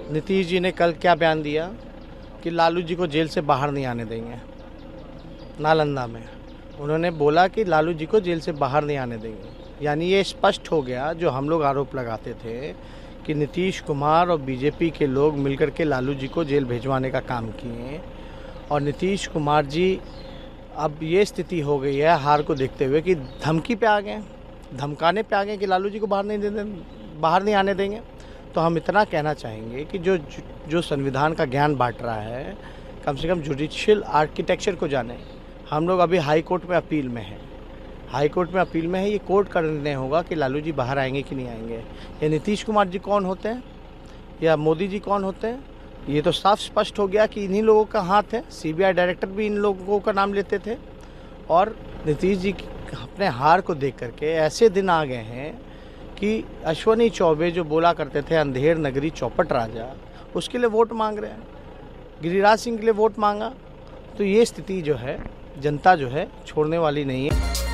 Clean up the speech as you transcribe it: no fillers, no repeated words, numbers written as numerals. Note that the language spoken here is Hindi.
नीतीश जी ने कल क्या बयान दिया कि लालू जी को जेल से बाहर नहीं आने देंगे। नालंदा में उन्होंने बोला कि लालू जी को जेल से बाहर नहीं आने देंगे। यानी ये स्पष्ट हो गया जो हम लोग आरोप लगाते थे कि नीतीश कुमार और बीजेपी के लोग मिलकर के लालू जी को जेल भिजवाने का काम किए। और नीतीश कुमार जी अब ये स्थिति हो गई है हार को देखते हुए कि धमकी पे आ गए, धमकाने पे आ गए कि लालू जी को बाहर नहीं आने देंगे। तो हम इतना कहना चाहेंगे कि जो संविधान का ज्ञान बांट रहा है कम से कम जुडिशियल आर्किटेक्चर को जाने। हम लोग अभी हाई कोर्ट में अपील में हैं, हाई कोर्ट में अपील में है। ये कोर्ट का निर्णय होगा कि लालू जी बाहर आएंगे कि नहीं आएंगे। ये नीतीश कुमार जी कौन होते हैं या मोदी जी कौन होते हैं, ये तो साफ स्पष्ट हो गया कि इन्हीं लोगों का हाथ है। सीबीआई डायरेक्टर भी इन लोगों का नाम लेते थे। और नीतीश जी अपने हार को देख करके ऐसे दिन आ गए हैं कि अश्वनी चौबे जो बोला करते थे अंधेर नगरी चौपट राजा, उसके लिए वोट मांग रहे हैं। गिरिराज सिंह के लिए वोट मांगा। तो ये स्थिति जो है जनता जो है छोड़ने वाली नहीं है।